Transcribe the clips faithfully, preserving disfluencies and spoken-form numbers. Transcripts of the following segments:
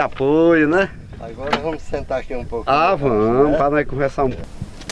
apoio, né? Agora vamos sentar aqui um pouco. Ah, vamos, né? para nós conversar um pouco.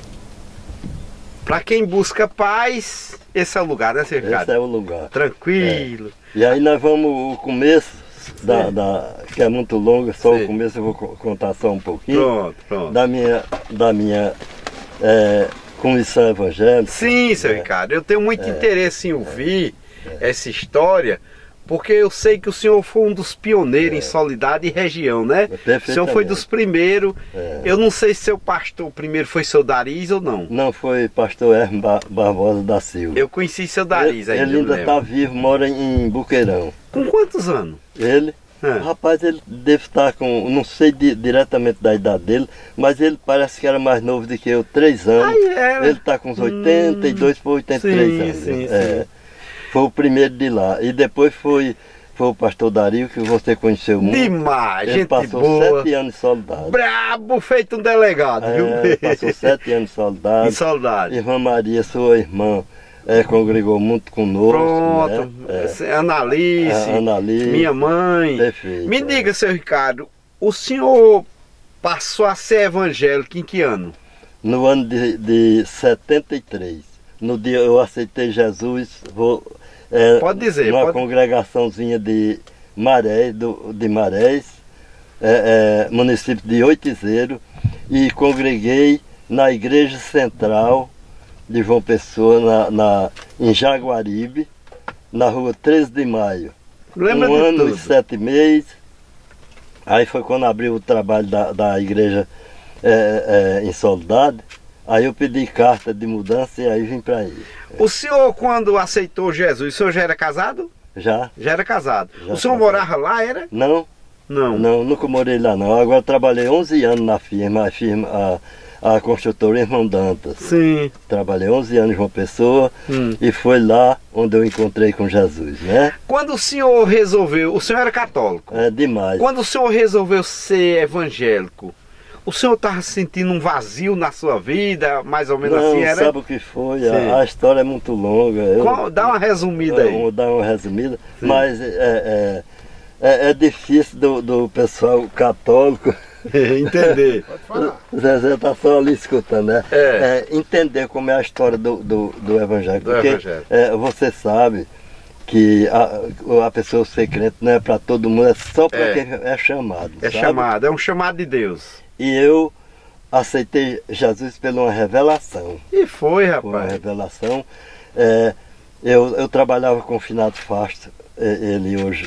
Para quem busca paz, esse é o lugar, né, seu Ricardo? Esse é o lugar. Tranquilo. É. E aí nós vamos, o começo, da, da, que é muito longo, só Sim. o começo eu vou contar só um pouquinho. Pronto, pronto. Da minha, da minha é, comissão evangélica. Sim, seu é. Ricardo, eu tenho muito é. interesse em ouvir é. essa história, porque eu sei que o senhor foi um dos pioneiros é. em Soledade e região, né? O senhor foi dos primeiros. É. Eu não sei se seu pastor primeiro foi seu Dariz ou não. Não, foi pastor Hermes Barbosa da Silva. Eu conheci seu Dariz ele, ainda. Ele ainda está vivo, mora em Buqueirão. Com quantos anos? Ele? É. Rapaz, ele deve estar com, não sei di, diretamente da idade dele, mas ele parece que era mais novo do que eu, três anos. Ai, ele está com uns oitenta e dois para oitenta e três sim, anos. Sim, é. sim. Foi o primeiro de lá. E depois foi, foi o pastor Dario, que você conheceu muito. Demais, ele gente passou boa. sete anos em Soledade. Brabo, feito um delegado, é, viu? Ele passou sete anos em Soledade. Em Soledade. Irmã Maria, sua irmã, é, congregou muito conosco. Pronto, né? é. Analice, é, Analice, minha mãe. Perfeito. Me diga, seu Ricardo, o senhor passou a ser evangélico em que ano? No ano de, de setenta e três. No dia eu aceitei Jesus, vou, é, pode dizer, numa pode... congregaçãozinha de Marés, do, de Marés, é, é, município de Oitizeiro, e congreguei na igreja central de João Pessoa, na, na, em Jaguaribe, na rua treze de maio. Lembra um de ano tudo. e sete meses. Aí foi quando abriu o trabalho da, da igreja é, é, em Soledade. Aí eu pedi carta de mudança e aí vim para aí. O senhor, quando aceitou Jesus, o senhor já era casado? Já. Já era casado. Já o senhor casado. morava lá, era? Não. Não. Não, nunca morei lá não. Agora trabalhei onze anos na firma, a firma, a, a construtora Irmão Dantas. Sim. Trabalhei onze anos em João Pessoa hum. e foi lá onde eu encontrei com Jesus, né? Quando o senhor resolveu, o senhor era católico? É demais. Quando o senhor resolveu ser evangélico, o senhor estava sentindo um vazio na sua vida, mais ou menos não, assim, era? Sabe o que foi? A, a história é muito longa. Eu, Qual, dá uma resumida aí. Vou dar uma resumida, Sim. mas é, é, é, é difícil do, do pessoal católico entender. Pode falar. O Zezé está só ali escutando, né? É. É, entender como é a história do, do, do Evangelho. Do Porque evangelho. É, você sabe que a, a pessoa ser crente não é para todo mundo, é só para é. quem é chamado. É sabe? chamado, é um chamado de Deus. E eu aceitei Jesus pela uma revelação. E foi, rapaz. Foi uma revelação. É, eu, eu trabalhava com o finado Fasto, ele hoje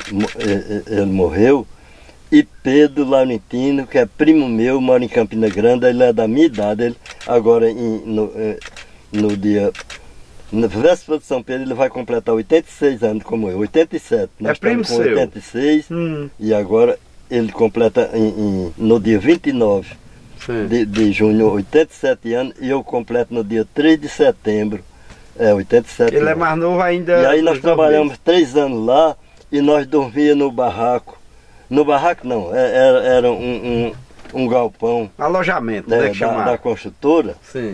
ele morreu. E Pedro Laurentino, que é primo meu, mora em Campina Grande, ele é da minha idade. Ele, agora, em, no, no dia... Na véspera de São Pedro, ele vai completar oitenta e seis anos, como eu, oitenta e sete. Nós é primo com seu. oitenta e seis, hum. e agora ele completa em, em, no dia vinte e nove de, de junho, oitenta e sete anos, e eu completo no dia três de setembro, é, oitenta e sete Ele anos. é mais novo ainda. E aí nós trabalhamos três anos lá, e nós dormíamos no barraco. No barraco não, era, era um, um, um galpão. Alojamento, né, né, que da, da construtora. Sim.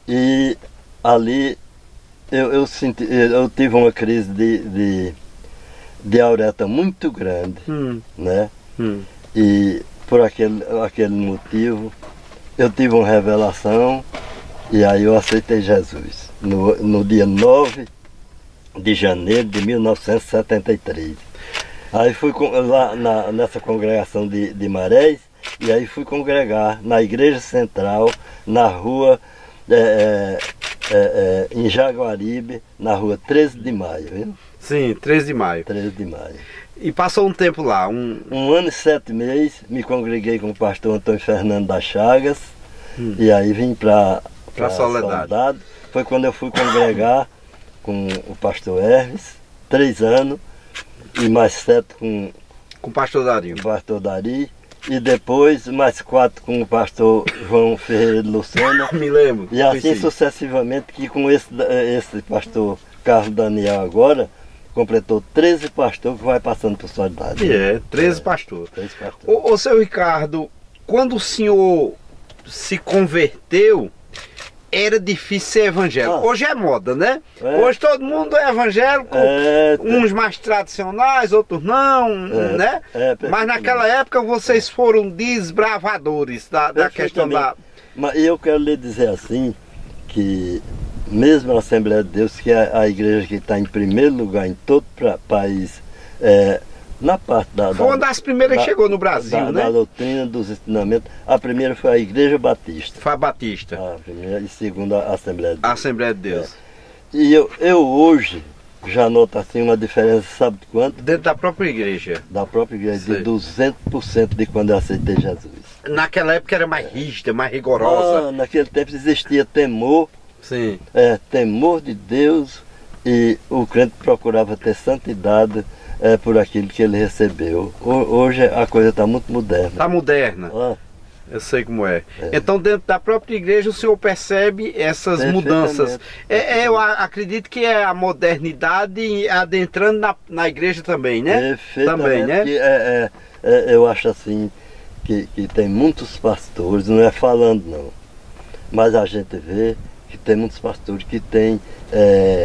E ali eu, eu, senti, eu tive uma crise de, de, de aureta muito grande, hum. né? Hum. E por aquele, aquele motivo eu tive uma revelação e aí eu aceitei Jesus. No, no dia nove de janeiro de mil novecentos e setenta e três. Aí fui lá na, nessa congregação de, de Marés, e aí fui congregar na igreja central, na rua, é, é, é, em Jaguaribe, na rua treze de maio, viu? Sim, treze de maio. treze de maio. E passou um tempo lá? Um, um ano e sete meses, me congreguei com o pastor Antônio Fernando das Chagas, hum. e aí vim para a Soledade. Soledade. Foi quando eu fui congregar com o pastor Hermes, três anos, e mais sete com, com o pastor Dario. o pastor Dari, e depois mais quatro com o pastor João Ferreira de Lucena. Me lembro. E assim sucessivamente, que com esse, esse pastor Carlos Daniel agora, completou treze pastores que vai passando por Soledade. E é, treze é, pastores. treze pastores. Ô, ô, seu Ricardo, quando o senhor se converteu, era difícil ser evangélico. Ah. Hoje é moda, né? É. Hoje todo mundo é evangélico, É, uns mais tradicionais, outros não, É, né? é, Mas naquela época vocês foram desbravadores da, da questão da... Mas eu quero lhe dizer assim, que mesmo a Assembleia de Deus, que é a igreja que está em primeiro lugar em todo o país, é, na parte da... Foi uma das primeiras da, que chegou no Brasil, da, né? Da doutrina, dos ensinamentos. A primeira foi a Igreja Batista. Foi a Batista. A primeira e segunda a Assembleia de Deus. A Assembleia de Deus. É. E eu, eu hoje já noto assim uma diferença, sabe de quanto? Dentro da própria igreja. Da própria igreja, Sei. de duzentos por cento de quando eu aceitei Jesus. Naquela época era mais rígida, mais rigorosa. Ah, naquele tempo existia temor, Sim. é, temor de Deus, e o crente procurava ter santidade é, por aquilo que ele recebeu. Ho- Hoje a coisa está muito moderna. Tá moderna. Ah, Eu sei como é. É. Então, dentro da própria igreja, o senhor percebe essas Perfeitamente. mudanças. É, é, eu a- acredito que é a modernidade adentrando na, na igreja também, né? perfeitamente. Também, né? Que é, é, é, eu acho assim que, que tem muitos pastores, não é falando não, mas a gente vê que tem muitos pastores que têm é,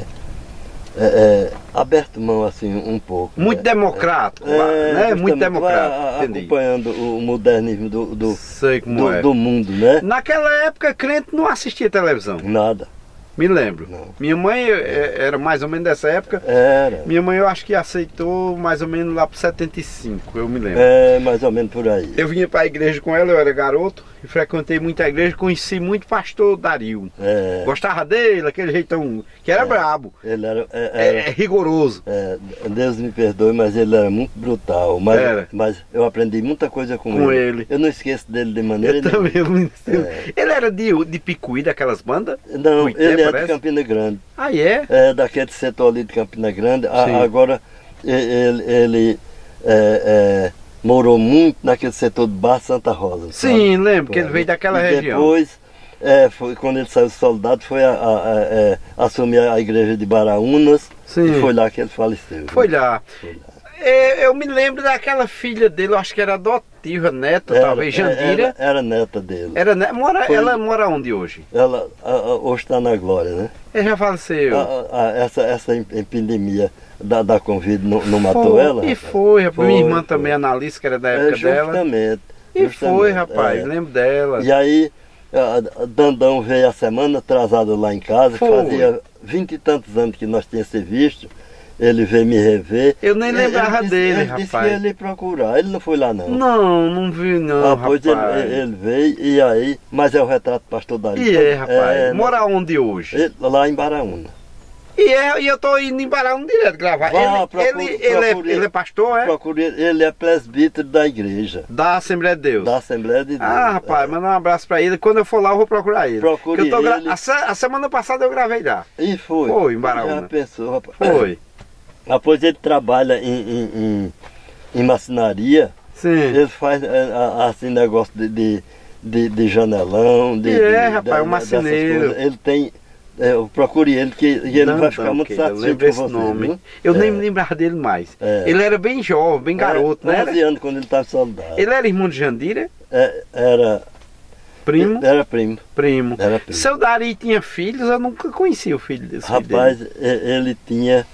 é, é, aberto mão assim um pouco. Muito né? democrático, É, né? justamente, Muito vai democrático. a- Entendi. acompanhando o modernismo do, do, Sei como do, é. do mundo, né? Naquela época, crente não assistia televisão. Nada. Me lembro. Não. Minha mãe é, era mais ou menos dessa época. Era. Minha mãe eu acho que aceitou mais ou menos lá para setenta e cinco, eu me lembro. É mais ou menos por aí. Eu vinha para a igreja com ela, eu era garoto, e frequentei muita igreja, conheci muito pastor Dario. É, Gostava dele, aquele jeitão, que era É. brabo, ele era, é- é, era é rigoroso. é, Deus me perdoe, mas ele era muito brutal. Mas, Era. mas eu aprendi muita coisa com, Com ele. ele. Eu não esqueço dele de maneira Eu nenhuma. também, eu me ensino. É. Ele era de, de Picuí, daquelas bandas? Não, Cuité, ele é parece? de Campina Grande. Ah, é? É daquele setor ali de Campina Grande. A- Sim. agora e- ele, ele é, é, morou muito naquele setor de Bar Santa Rosa. sabe? Sim, lembro, que ele Por veio ali. daquela E região. Depois, é, foi, quando ele saiu soldado, foi a, a- a- é, assumir a igreja de Baraunas. Sim. E foi lá que ele faleceu. Foi lá. Foi lá. É, eu me lembro daquela filha dele, eu acho que era adotiva, neta, Era- talvez, Jandira. Era, era neta dele. Era, ne- mora, Foi- ela mora onde hoje? Ela a- a- hoje está na glória, né? Ele já faleceu. A- a- a- essa, essa em- epidemia da, da Covid não, não matou Foi, ela? E rapaz? foi, rapaz. Foi, Minha irmã foi. também, analista, que era da É, época dela. justamente. E foi, justamente, rapaz, é. lembro dela. E aí, a- a Dandão veio a semana atrasada lá em casa, Foi. fazia vinte e tantos anos que nós tínhamos se visto. Ele veio me rever. Eu nem Ele- lembrava ele disse- dele, ele disse rapaz. que ia lhe procurar. Ele não foi lá, não. Não, não vi não, Ah, pois rapaz. ele, ele veio e aí, mas é o retrato do pastor Dario. E é, rapaz. É, Mora onde hoje? ele- lá em Baraúna. E, é, e eu tô indo em Barão direto gravar. Vá, ele, procure- ele, ele, é, procure. ele é pastor, é? Procure, ele é presbítero da igreja, Da Assembleia de Deus. da Assembleia de Deus. Ah, rapaz, É. manda um abraço pra ele. Quando eu for lá, eu vou procurar ele. Procure Que eu tô gra- ele. a, se- a semana passada eu gravei lá. E foi. Foi, em Baraúna. Já pensou, rapaz. Foi. Depois ele trabalha em, em, em, em marcenaria. Sim. Ele faz é, a- assim negócio de, de, de, de janelão, de, E é, de- rapaz, de- um marceneiro. dessas coisas. Ele tem. é, eu procure ele que e ele Não, vai ficar não, muito que eu satisfeito lembro com esse você. nome. viu? Eu nem É. me lembrava dele mais. É. Ele era bem jovem, bem garoto, é, né? onze anos quando ele estava soldado. Ele era irmão de Jandira? É, era. Primo? Era primo. Primo. Era primo. Seu Dari tinha filhos? Eu nunca conheci o filho desse filho Rapaz, dele. e- ele tinha.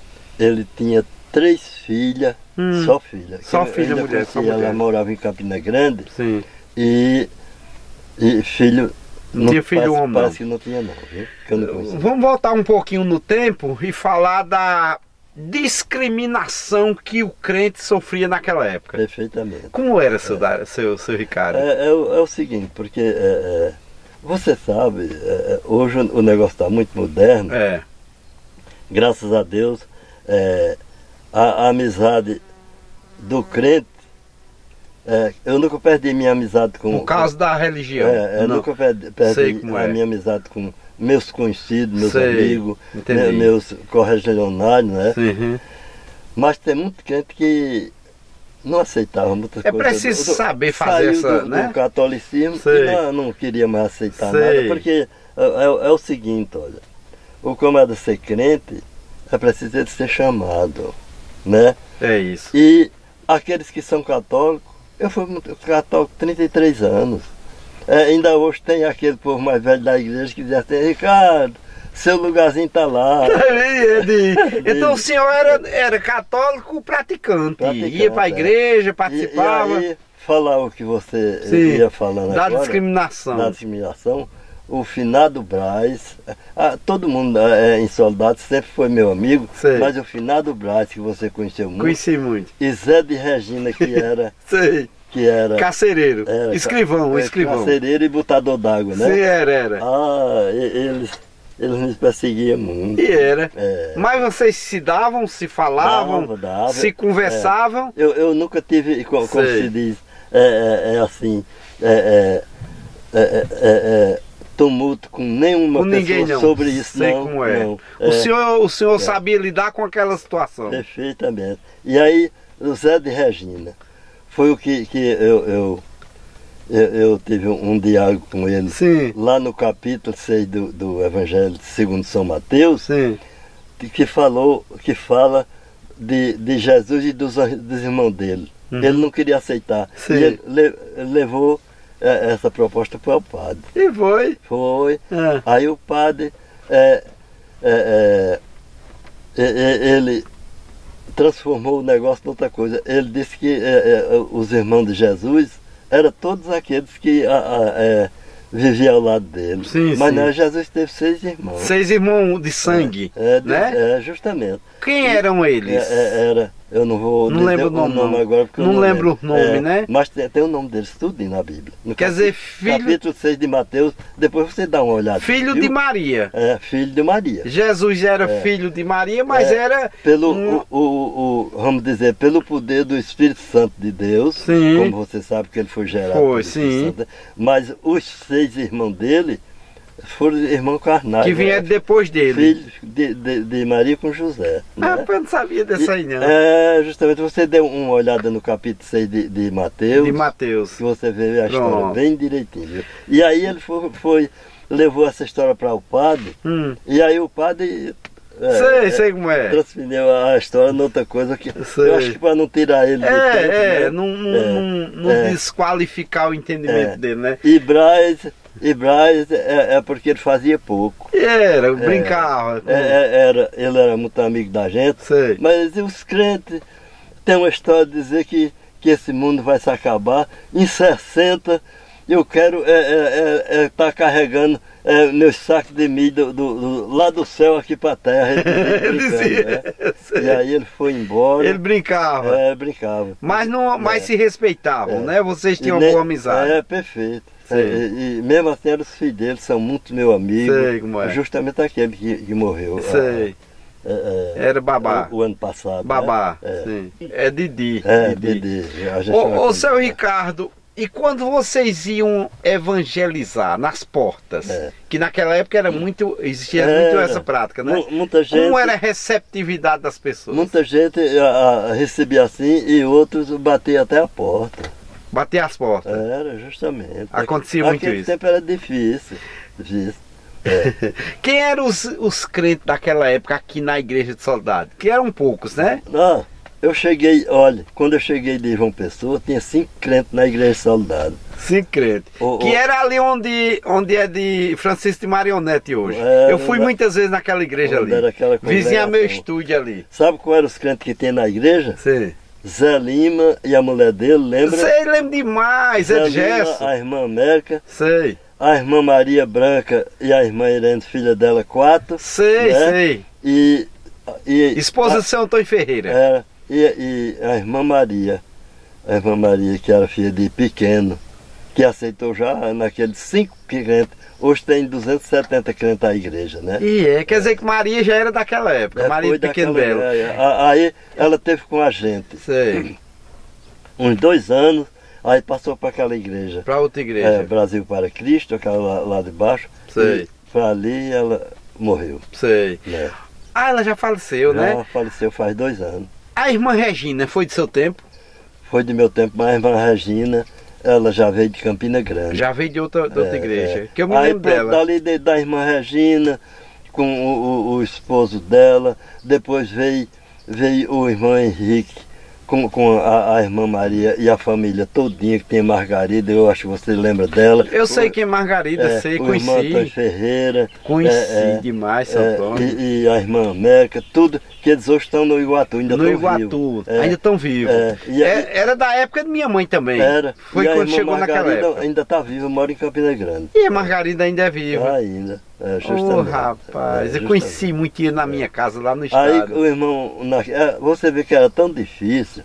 Ele tinha três filhas, Hum. só filha. Só Que eu filha, ainda mulher, só conheci, Ela mulher. morava em Campina Grande Sim. e, e filho. Não tinha filho parece, homem, não. Parece que não tinha não, viu? Que eu não conhecia. Vamos voltar um pouquinho no tempo e falar da discriminação que o crente sofria naquela época. Perfeitamente. Como era, seu, Dari- seu, seu Ricardo? É, é o- é o seguinte, porque é, é, você sabe, é, hoje o negócio está muito moderno, É. graças a Deus, é, a, a amizade do crente, é, eu nunca perdi minha amizade com... Por causa da religião. É, eu Não. nunca perdi, Sei perdi como a é. minha amizade com meus conhecidos, meus Sei, amigos, entendi. me- meus correligionários, né? Uhum. Mas tem muito crente que não aceitava muitas É coisas. preciso Do- do- saber fazer saiu essa, do, né? do catolicismo Sei. e não, não queria mais aceitar Sei. nada, porque é, é- é o seguinte, olha, o camarada ser crente é preciso ele ser chamado, né? É isso. E aqueles que são católicos, eu fui muito católico trinta e três anos. É, ainda hoje tem aquele povo mais velho da igreja que diz assim, Ricardo, seu lugarzinho está lá. Então o senhor era, era católico praticante, praticante ia para a igreja, participava. E, e aí, falar o que você Sim, ia falando da agora. discriminação. Da discriminação. O finado Braz, ah, todo mundo é, em Soledade sempre foi meu amigo, Sei. mas o finado Braz, que você conheceu muito. Conheci muito. E Zé de Regina, que era... Sei. Que era... Carcereiro, era, escrivão, é, escrivão. Carcereiro e botador d'água, né? Sim, era, era. Ah, eles... Eles me perseguiam muito. E era. É. Mas vocês se davam, se falavam, dava, dava. se conversavam? É. Eu, eu nunca tive, como, como se diz, é, é, é assim, é, é, é, é, tumulto com nenhuma com ninguém, pessoa não. sobre isso. Sei não, como é. Não. O é. senhor, o senhor é. sabia lidar com aquela situação? Perfeitamente. E aí, o Zé de Regina, foi o que, que eu... eu Eu, eu tive um diálogo com ele Sim. lá no capítulo seis do, do Evangelho segundo São Mateus, Sim. que falou, que fala de, de Jesus e dos, dos irmãos dele. Uhum. Ele não queria aceitar. Sim. E ele le, levou é, essa proposta para o padre. E foi? Foi. É. Aí o padre, é, é, é, ele transformou o negócio em outra coisa. Ele disse que é, é, os irmãos de Jesus eram todos aqueles que a, a, é, viviam ao lado dele. Sim, Mas sim. Não, Jesus teve seis irmãos. Seis irmãos de sangue, é, é, né? É, justamente. Quem eram eles? É, é, era, eu não vou não lembro o nome, nome agora. Porque não, não lembro lembro. o nome, é, né? Mas tem, tem o nome deles tudo na Bíblia. No Quer capítulo, dizer, filho... Capítulo seis de Mateus, depois você dá uma olhada. Filho viu? de Maria. É, filho de Maria. Jesus era é. filho de Maria, mas é, era... Pelo, um... o, o, o, vamos dizer, pelo poder do Espírito Santo de Deus, sim. como você sabe que ele foi gerado foi, pelo sim. Espírito Santo, mas os seis irmãos dele foram irmãos carnais. Que vieram né? depois dele. Filhos de, de, de Maria com José. Ah, né? eu não sabia dessa aí não. É, justamente, você deu uma olhada no capítulo seis de, de Mateus. De Mateus. Que você vê a Pronto. história bem direitinho. Viu? E aí ele foi, foi levou essa história para o padre, hum. e aí o padre... É, sei, sei como é. Transferiu a história noutra coisa que sei. Eu acho que para não tirar ele é, do tempo, é, né? não, não, é, não, não é. desqualificar o entendimento é. dele, né? E Braz, e Braz é, é porque ele fazia pouco. Era, é, brincava. É, era, ele era muito amigo da gente. Sei. Mas os crentes têm uma história de dizer que, que esse mundo vai se acabar. Em sessenta eu quero estar é, é, é, tá carregando é, meus sacos de milho do, do, do, lá do céu aqui para a terra. Ele dizia, né? E aí ele foi embora. Ele brincava. É, brincava. Mas, não, mas é. se respeitavam, é. né? Vocês tinham uma boa amizade. É, perfeito. É, e, e mesmo assim, os filhos dele são muito meu amigo. Sei como é. Justamente aquele que, que morreu. Sei. É, é, Era Babá. O, o ano passado. Babá. Né? É. Sim. É Didi. É, Didi. Didi. Ô, ô seu Ricardo, e quando vocês iam evangelizar nas portas, é. que naquela época era muito, existia é, muito essa prática, né? Muita gente, como era a receptividade das pessoas? Muita gente a, a, recebia assim e outros batiam até a porta. Bater as portas? Era, justamente. Acontecia muito Aquele isso? tempo era difícil. difícil. É. Quem eram os, os crentes daquela época aqui na igreja de Soledade? Que eram poucos, né? Ah, eu cheguei, olha, quando eu cheguei de João Pessoa, tinha cinco crentes na igreja de Soledade. Cinco crentes. Oh, que oh. era ali onde, onde é de Francisco de Marionete hoje. É, eu fui muitas vezes naquela igreja ali. Vizinha meu estúdio ali. Sabe qual eram os crentes que tem na igreja? Sim. Zé Lima e a mulher dele, lembra? Sei, lembro demais, Zé é Lima, Gerson. a irmã América. Sei. A irmã Maria Branca e a irmã Irene, filha dela, quatro. Sei, né? sei. E, e esposa a, de São Antônio Ferreira. Era, e, e a irmã Maria, a irmã Maria, que era filha de Pequeno, que aceitou já naqueles cinco crentes. Hoje tem duzentos e setenta crentes na igreja, né? E é, quer dizer que Maria já era daquela época, é, Maria de Pequeno Belo. É, aí ela teve com a gente. Sei. Uns dois anos. Aí passou para aquela igreja. Para outra igreja. É, Brasil para Cristo, aquela lá, lá de baixo. Sei. Para ali ela morreu. Sei. Né? Ah, ela já faleceu, já né? Ela faleceu faz dois anos. A irmã Regina foi de seu tempo? Foi de meu tempo, mas a irmã Regina, ela já veio de Campina Grande. Já veio de outra, de outra é, igreja, é. que eu me aí, lembro dela. Dali de, da irmã Regina, com o, o, o esposo dela, depois veio, veio o irmão Henrique, com, com a, a irmã Maria e a família todinha, que tem Margarida, eu acho que você lembra dela. Eu sei quem é Margarida, é, sei, o conheci. irmão Antônio Ferreira. Conheci é, é, demais, seu é, Antônio. E, e a irmã América, tudo, que eles hoje estão no Iguatu, ainda no estão Iguatu, vivos. É, ainda estão vivos. É, e a, é, era da época de minha mãe também. Era. Foi e quando chegou naquela época. Ainda está viva, mora em Campina Grande. E a Margarida ainda é viva. Ah, ainda. É, oh, rapaz, é, eu conheci muito ele na minha casa, lá no estado. Aí o irmão, na, você vê que era tão difícil.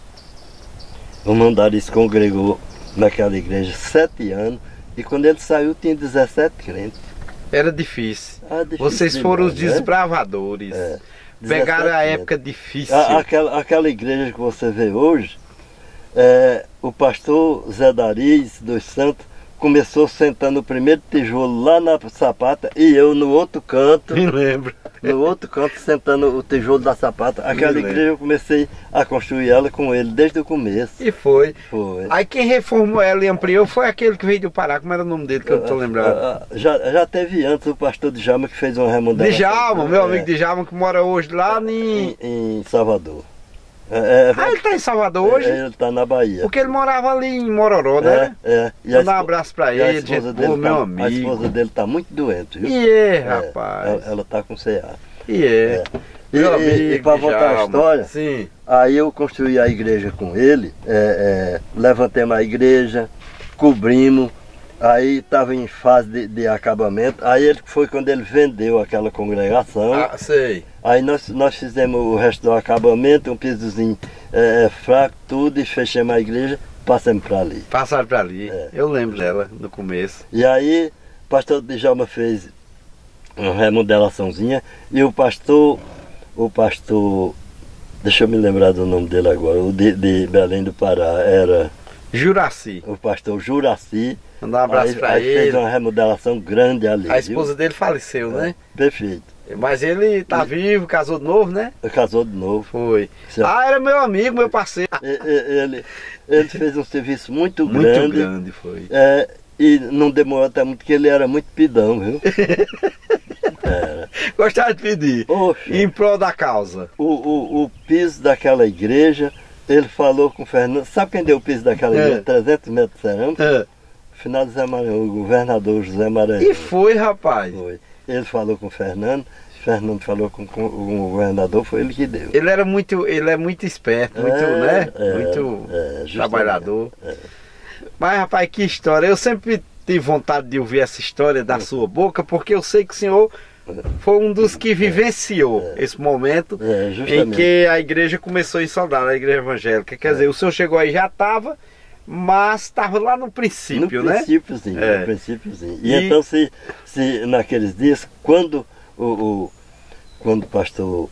O irmão Dari se congregou naquela igreja sete anos e quando ele saiu tinha dezessete crentes. Era difícil. Ah, difícil Vocês demais, foram os né? desbravadores. É. Pegaram a época difícil. A, aquela, aquela igreja que você vê hoje, é, o pastor Zé Dariz dos Santos começou sentando o primeiro tijolo lá na sapata e eu no outro canto. Me lembro. No outro canto sentando o tijolo da sapata. Aquela Me igreja lembro. Eu comecei a construir ela com ele desde o começo. E foi. Foi. Aí quem reformou ela e ampliou foi aquele que veio do Pará. Como era o nome dele que eu não estou lembrando? Já, já teve antes o pastor Djalma que fez uma remodelação. Djalma, meu amigo é. Djalma que mora hoje lá em... em, em Salvador. É, é, ah, ele está em Salvador hoje? É, ele está na Bahia. Porque ele morava ali em Mororó, né? É, é. E Vou dar um abraço para ele, gente boa, meu tá, amigo. A esposa dele está muito doente, viu? E é, rapaz. Ela está com C A. E é. é. E, e, e para voltar à história, sim. Aí eu construí a igreja com ele, é, é, levantemos a igreja, cobrimos, aí estava em fase de, de acabamento, aí ele foi quando ele vendeu aquela congregação. Ah, sei. Aí nós, nós fizemos o resto do acabamento, um pisozinho é, fraco, tudo, e fechamos a igreja, passamos para ali. Passaram para ali, é. Eu lembro dela no começo. E aí o pastor Djalma fez uma remodelaçãozinha, e o pastor, o pastor, deixa eu me lembrar do nome dele agora, o de, de Belém do Pará, era... Juraci. O pastor Juraci. Mandar um abraço para aí ele. Fez uma remodelação grande ali. A esposa viu? dele faleceu, é, né? Perfeito. Mas ele tá e... vivo, casou de novo, né? Casou de novo. Foi. Certo. Ah, era meu amigo, meu parceiro. Ele, ele, ele fez um serviço muito, muito grande. Muito grande, foi. É, e não demorou até muito, porque ele era muito pidão, viu? Era. Gostava de pedir. Oxa, em prol da causa. O, o, o piso daquela igreja, ele falou com o Fernando. Sabe quem deu o piso daquela é. igreja? trezentos metros de cerâmica? É. Final do Zé Maranhão, o governador José Maranhão. E foi, rapaz. Foi. Ele falou com o Fernando, Fernando falou com, com, com o governador, foi ele que deu. Ele era muito, ele é muito esperto, muito, é, né? É, muito é, trabalhador. É. Mas, rapaz, que história. Eu sempre tive vontade de ouvir essa história da sua boca, porque eu sei que o senhor foi um dos que vivenciou é. esse momento é, em que a igreja começou a soldar, a igreja evangélica. Quer é. dizer, o senhor chegou aí, já estava, mas estava lá no princípio, no né? Princípiozinho, é. No princípiozinho. E, e então, se, se naqueles dias, quando o, o, quando o pastor,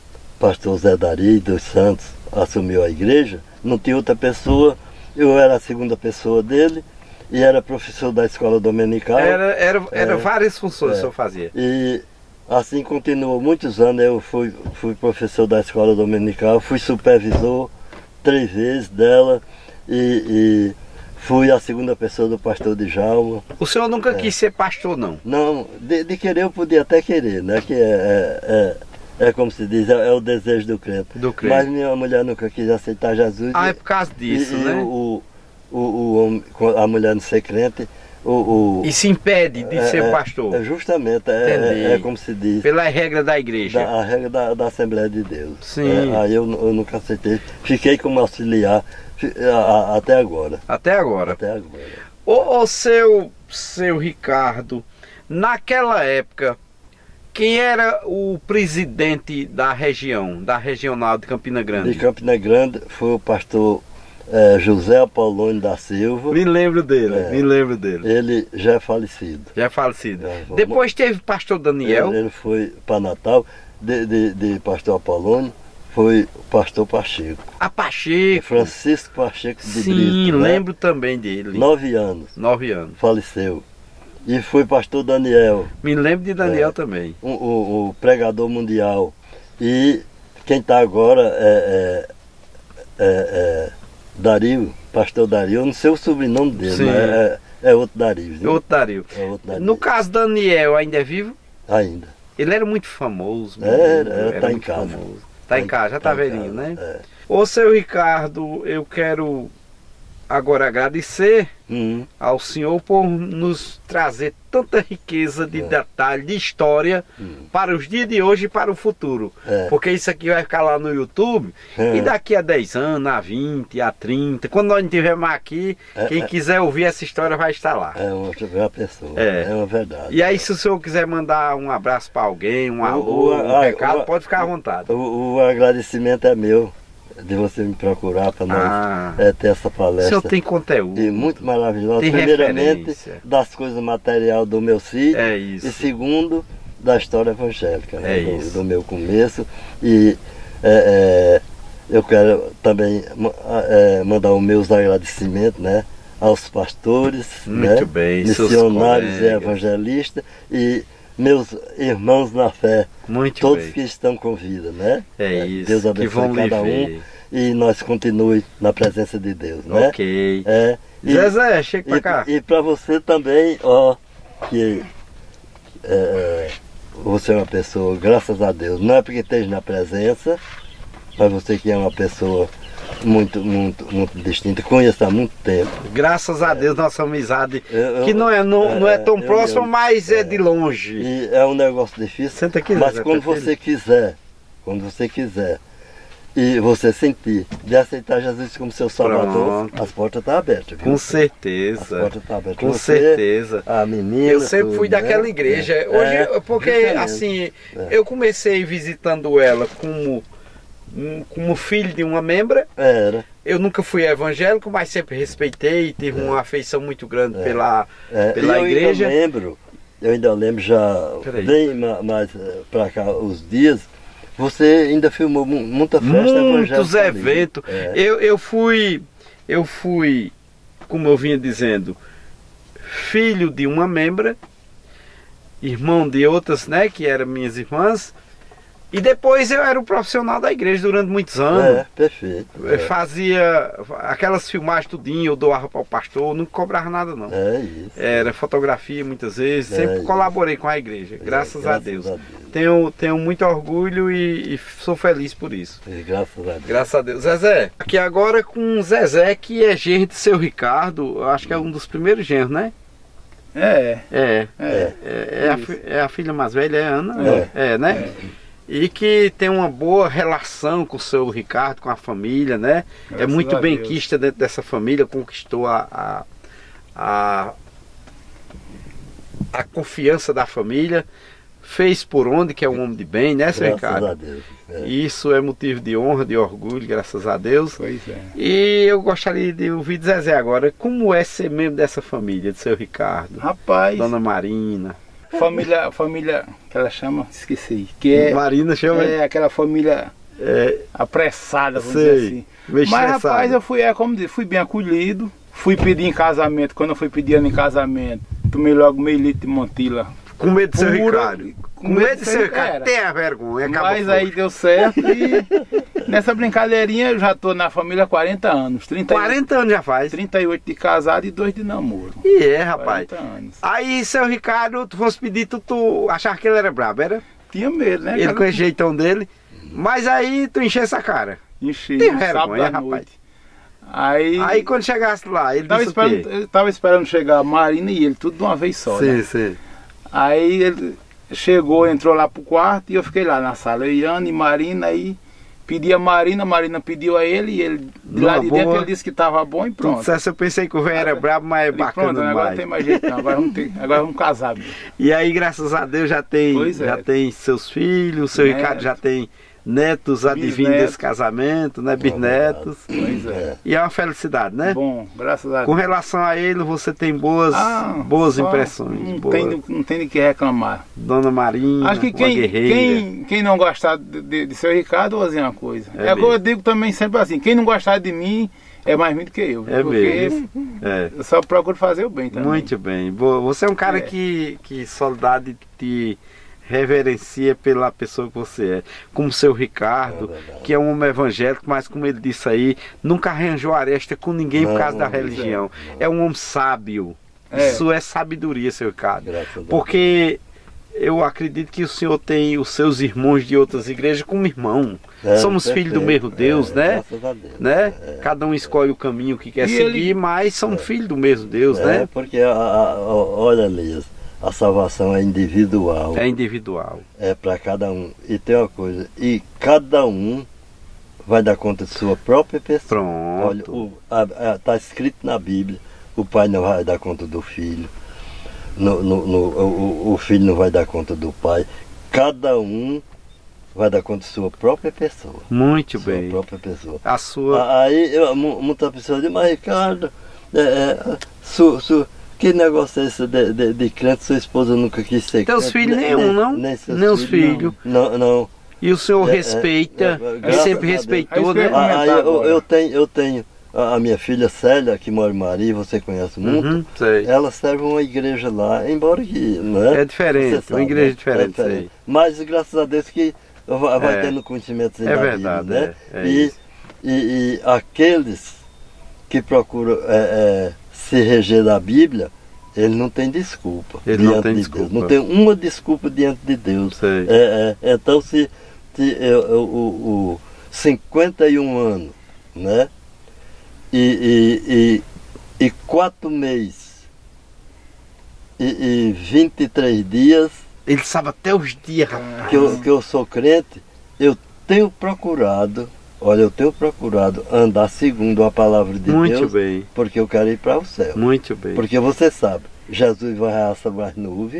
pastor Zé Dari dos Santos assumiu a igreja, não tinha outra pessoa, eu era a segunda pessoa dele, e era professor da escola dominical. Era, era, era é, várias funções é, que o senhor fazia. E assim continuou muitos anos. Eu fui, fui professor da escola dominical, fui supervisor três vezes dela e, e fui a segunda pessoa do pastor Djalma. O senhor nunca é. quis ser pastor, não? Não, de, de querer eu podia até querer, né? Que é, é, é, é como se diz, é, é o desejo do crente. Do crente. Mas minha mulher nunca quis aceitar Jesus. Ah, e, é por causa disso, e, né? E o, O, o, a mulher não ser crente, o, o, e se impede de é, ser pastor. É, justamente, é, é como se diz. Pela regra da igreja. Da, a regra da, da Assembleia de Deus. Sim. É, aí eu, eu nunca aceitei. Fiquei como auxiliar a, a, até agora. Até agora. Até agora. Ô, ô seu, seu Ricardo, naquela época, quem era o presidente da região, da regional de Campina Grande? De Campina Grande foi o pastor É, José Apolônio da Silva. Me lembro dele, é, me lembro dele. Ele já é falecido. Já é falecido. Já, Depois teve pastor Daniel. Ele, ele foi para Natal, de, de, de pastor Apolônio, foi o pastor Pacheco. A Pacheco. Francisco Pacheco de Sim, Brito. lembro né? também dele. Nove anos. Nove anos. Faleceu. E foi pastor Daniel. Me lembro de Daniel é, também. O, o, o pregador mundial. E quem está agora é, é, é, é Dario, pastor Dario, eu não sei o sobrenome dele, Sim. mas é, é outro Dario. Viu? Outro Dario. É outro Dario. No caso Daniel, ainda é vivo? Ainda. Ele era muito famoso. Era, era, era tá muito em casa. famoso. Tá, tá em casa, já tá, tá velhinho, casa, né? É. Ô, seu Ricardo, eu quero agora agradecer Hum. ao senhor por nos trazer tanta riqueza de É. detalhe, de história Hum. para os dias de hoje e para o futuro. É. Porque isso aqui vai ficar lá no YouTube É. e daqui a dez anos, a vinte, a trinta, quando nós não estivermos aqui, É, quem é. quiser ouvir essa história vai estar lá. É uma, uma pessoa, É. é, uma verdade. E aí, se o senhor quiser mandar um abraço para alguém, um O- alô, o- um a- recado, o- pode ficar à vontade. O, o agradecimento é meu, de você me procurar para nós Ah. é, ter essa O palestra. senhor tem conteúdo. E muito maravilhosa. Tem Primeiramente, referência. das coisas material do meu sítio. É isso. E segundo, da história evangélica, né, É do, isso. do meu começo. E é, é, eu quero também ma- é, mandar os meus agradecimentos, né, aos pastores, Muito né, bem, seus missionários e colegas. evangelistas e meus irmãos na fé, Muito todos bem. que estão com vida, né? É isso, Deus que abençoe vão lhe cada um ver. e nós continue na presença de Deus, né? Ok. É, e, Zezé, chega pra cá. e, e para você também, ó, que é, você é uma pessoa, graças a Deus, não é porque esteja na presença, mas você que é uma pessoa muito, muito, muito distinta, conheço há muito tempo. Graças a Deus, nossa amizade, Eu- eu- que não é, não, não é tão eu- próxima, eu- mas é de longe. E é um negócio difícil, Senta aqui, mas Zezé, quando tá filho? você quiser, quando você quiser, e você sentir de aceitar Jesus como seu Salvador, Pronto. as portas estão abertas. Viu? Com As certeza. portas estão abertas. Com Você, certeza. A menina. Eu sempre tudo, fui né? daquela igreja. É, Hoje, é, porque justamente. assim, É. eu comecei visitando ela como, um- como filho de uma membra. Era. Eu nunca fui evangélico, mas sempre respeitei, tive uma afeição muito grande É. pela, É, pela e eu igreja. ainda lembro, eu ainda lembro já Peraí. bem ma- mais eh, pra cá os dias, você ainda filmou mu- muita festa Muitos evangélica ali. eventos. É. Eu, eu fui, eu fui, como eu vinha dizendo, filho de uma membra, irmão de outras, né, que eram minhas irmãs. E depois eu era um profissional da igreja durante muitos anos. É, perfeito. Eu É, fazia aquelas filmagens tudinho, eu doava para o pastor, não cobrava nada não. é isso. Era fotografia muitas vezes, É sempre isso. colaborei com a igreja, graças, É, a Deus. Tenho, tenho muito orgulho e, e sou feliz por isso. E graças a Deus. Graças a Deus. Zezé, aqui agora com o Zezé, que é genro de seu Ricardo, eu acho que é um dos primeiros genros, né? É, É. é. É, é, a, fi- é a filha mais velha, é a Ana? É. É, né? E que tem uma boa relação com o seu Ricardo, com a família, né? é Graças muito a benquista dentro dessa família, conquistou a, a, a, a confiança da família, fez por onde, que é um homem de bem, né, seu Graças Ricardo? a Deus. É. Isso é motivo de honra, de orgulho, graças a Deus. Pois é. E eu gostaria de ouvir de Zezé agora, como é ser membro dessa família, de seu Ricardo, Rapaz, Dona Marina. família, família que ela chama, esqueci, que é, Marina chama... é aquela família É, apressada, vamos sei, dizer assim. meio Mas estressado. rapaz, eu fui, é como dizer, fui bem acolhido, fui pedir em casamento, quando eu fui pedir ela em casamento, tomei logo meio litro de Montila. Com medo de seu Pura- Ricardo. com Com medo medo de de seu seu Ricardo. Ricardo. Tenha vergonha. acabou Mas fora. aí deu certo e nessa brincadeirinha eu já tô na família há quarenta anos. trinta, quarenta anos já faz. trinta e oito de casado e dois de namoro. E é, rapaz. quarenta anos. Aí, seu Ricardo, tu fosse pedir, tu, tu achava que ele era brabo, era? Tinha medo, né? Ele cara? com esse jeitão dele. Mas aí tu encheu essa cara. Enchi, Tem no sábado vergonha, à rapaz. noite. Aí, Aí quando chegasse lá, ele tava disse o esperando, quê? eu tava esperando chegar a Marina e ele, tudo de uma vez só. Sim, né? sim. Aí ele chegou, entrou lá pro quarto e eu fiquei lá na sala. Eu e Ana e Marina, aí pedi a Marina, a Marina pediu a ele e ele, de lá Numa de dentro, boa. ele disse que tava bom e Tu pronto. dissesse, eu pensei que o velho era brabo, mas é Eu digo, bacana pronto, agora não demais. tem mais jeito não, agora vamos, ter, agora vamos casar. Bicho. E aí, graças a Deus, já tem, Pois é. já tem seus filhos, o seu Neto. Ricardo já tem netos advindo Bisnetos. desse casamento, né? Bisnetos. Pois é. E é uma felicidade, né? Bom, graças a Com Deus. relação a ele, você tem boas, Ah, boas só impressões. Não boas. tem, não tem de que reclamar. Dona Marina, Acho que uma quem, guerreira. quem, quem não gostar de, de, de seu Ricardo, vou dizer uma coisa. É É, o que eu mesmo. digo também sempre assim, quem não gostar de mim é mais mim do que eu. É porque mesmo. É. eu só procuro fazer o bem também. Muito bem. Boa. Você é um cara É. que, que Soledade te reverencia pela pessoa que você é. Como seu Ricardo, É verdade. que é um homem evangélico, mas como ele disse aí, nunca arranjou aresta com ninguém por Não, causa da não, religião. não. É um homem sábio. É. Isso é sabedoria, seu Ricardo. Graças a Deus. Porque eu acredito que o senhor tem os seus irmãos de outras igrejas como irmão. É, Somos perfeito. filhos do mesmo Deus, É, né? graças a Deus. né? É. Cada um escolhe o caminho que quer E seguir, ele- mas somos filhos do mesmo Deus, É, né? porque, a, a, a- olha, Elias, a salvação é individual, É individual. é para cada um. E tem uma coisa, e cada um vai dar conta de sua própria pessoa. Olha, Pronto. está escrito na Bíblia, o pai não vai dar conta do filho, no, no, no- o, o filho não vai dar conta do pai. Cada um vai dar conta de sua própria pessoa. Muito Sua bem. própria pessoa. A sua. A- Aí eu, mu- muita pessoa diz, mas Ricardo, é, é, su, su, que negócio é esse de, de, de crente? Sua esposa nunca quis ser Teus crente? filhos Nem- nenhum, nem- não? Nem, seus Nem os filhos. Não, não. E o senhor É, é, respeita, é, é, e graças a sempre Deus. respeitou, É isso que eu ia né? comentar. Aí eu, agora. eu tenho, eu tenho a, a minha filha Célia, que mora em Maria, você conhece muito. Uhum, sei. Ela serve uma igreja lá, embora que, né? É diferente, Você uma sabe, igreja né? diferente, É sei. Mas graças a Deus que vai, vai É. tendo conhecimento É da verdade, Bíblia, né? é, é e, isso. e, e aqueles que procuram é, é, se reger da Bíblia, ele não tem desculpa. Ele não diante tem de desculpa. Deus. Não tem uma desculpa diante de Deus. Sei. É, é, então se, se eu, eu, o, o cinquenta e um anos, né? E, e, e, e quatro meses e, e vinte e três dias Ele sabe até os dias, rapaz. que eu, que eu sou crente, eu tenho procurado, olha, eu tenho procurado andar segundo a palavra de Muito Deus, bem, porque eu quero ir para o céu. muito bem. Porque você sabe, Jesus vai raiar sobre as nuvens,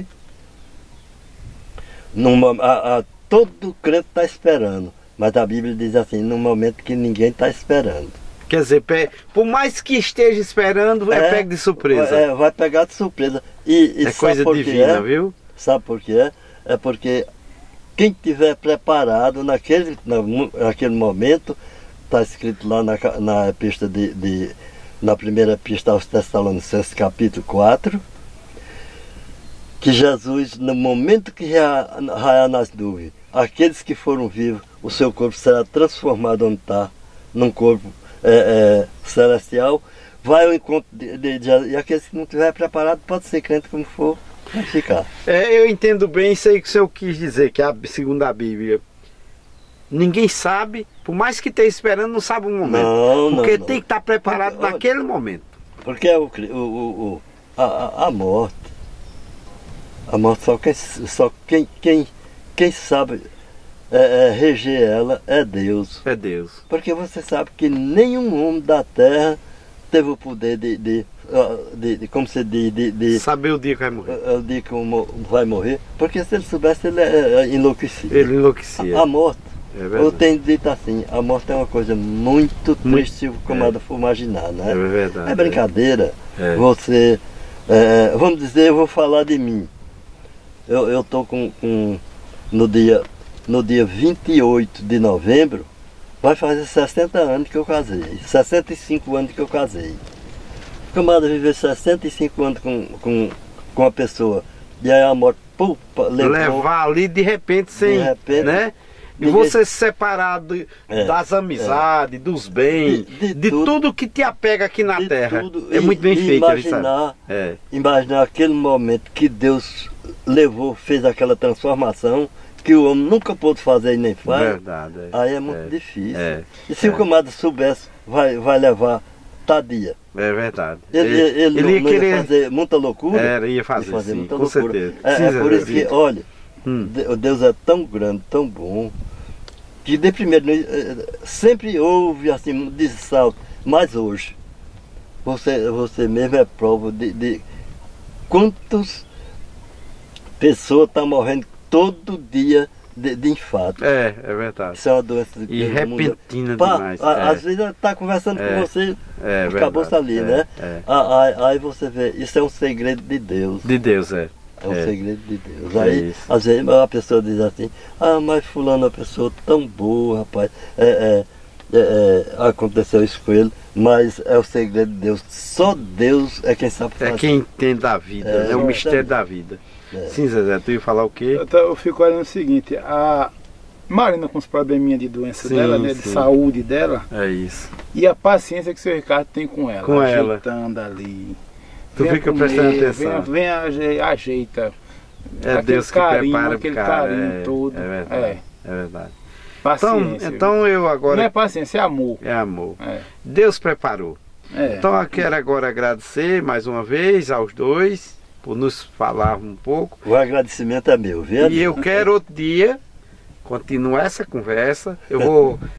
numa, a, a, todo crente está esperando, mas a Bíblia diz assim, num momento que ninguém está esperando. Quer dizer, pe- por mais que esteja esperando, é, É, pego de surpresa. É, vai pegar de surpresa. E, e É sabe coisa por que divina, é? viu? Sabe por que é? É porque quem tiver preparado naquele, na- naquele momento, está escrito lá na, ca- na epístola de, de- na primeira epístola aos Tessalonicenses, capítulo quatro, que Jesus, no momento que rea- raiar nas nuvens, aqueles que foram vivos, o seu corpo será transformado onde está, num corpo é, é, celestial, vai ao encontro de, de, de- e aqueles que não estiver preparado, pode ser crente como for, vai ficar. É, eu entendo bem isso aí que o senhor quis dizer, que é a, segundo a Bíblia. Ninguém sabe, por mais que esteja esperando, não sabe o momento. Não, não, porque não. tem que estar preparado Porque, olha, naquele momento. Porque o, cri- o, o, o- a, a- a morte, a morte só quem, só quem, quem, quem sabe é, é, reger ela é Deus. É Deus. Porque você sabe que nenhum homem da terra teve o poder de, de, ah, de, de como se diz, de, de, Saber o dia que vai morrer. ah, de que mo- vai morrer. Porque se ele soubesse, ele é, é, enlouquecia. Ele enlouquecia. A, a morte, É eu verdade. tenho dito assim, a morte é uma coisa muito Muito- triste, como é. ela for imaginar, né? É verdade. É brincadeira. É. Você, é, vamos dizer, eu vou falar de mim. Eu eu tô com, com no dia no dia vinte e oito de novembro, vai fazer sessenta anos que eu casei. sessenta e cinco anos que eu casei. Camada viver sessenta e cinco anos com, com, com uma pessoa. E aí a morte pô, levou. Levar ali de repente sem, De repente, né? E ninguém- você se separar de- É, das amizades, dos bens, de, De- de tudo. tudo. que te apega aqui na de terra. tudo. É E- muito bem e feito, ele sabe. imaginar, É. imaginar aquele momento que Deus levou, fez aquela transformação que o homem nunca pôde fazer e nem faz. Verdade. É. Aí é muito É. difícil. É. E se É. o camarada soubesse, vai, vai levar tadia. É verdade. Ele, ele, ele não, ia não ia querer. fazer muita loucura. Era, ia Ia fazer, fazer sim, muita com loucura. certeza. É, Sim, é Zé por isso que, David. olha, Hum. De- Deus é tão grande, tão bom, que de primeiro eh, sempre houve assim de salto, mas hoje você, você mesmo é prova de, de quantas pessoas estão morrendo todo dia de, de infarto. É, é verdade. Isso é uma doença E que todo mundo- repentina Pá, demais. a- é. Às vezes ela está conversando É. com você, É acabou-se verdade. ali, É, né? é. Ah, Aí, aí você vê, isso é um segredo de Deus. De Deus, é. É um É. segredo de Deus. É Aí, isso. às vezes, a pessoa diz assim, ah, mas fulano é uma pessoa tão boa, rapaz. É, é, é, é, aconteceu isso com ele, mas é o segredo de Deus. Só Deus é quem sabe fazer. É quem entende da vida, É, é, o é. mistério da vida. É. Sim, Zezé, tu ia falar o quê? Eu, tô- eu fico olhando o seguinte, a Marina com os probleminha de doença Sim, dela, né, de sim. saúde dela, É isso. e a paciência que o seu Ricardo tem com ela, Com ela. ajeitando ali. Tu Venha fica comer, prestando atenção. Venha, venha aje- ajeita. É aquele Deus que carinho, prepara aquele o cara. carinho É, todo. é verdade. É. É verdade. Paciência. Então, então eu agora... Não é paciência, é amor. É amor. É. Deus preparou. É. Então eu quero agora agradecer mais uma vez aos dois por nos falar um pouco. O agradecimento é meu, viu? E eu quero outro dia continuar essa conversa. Eu vou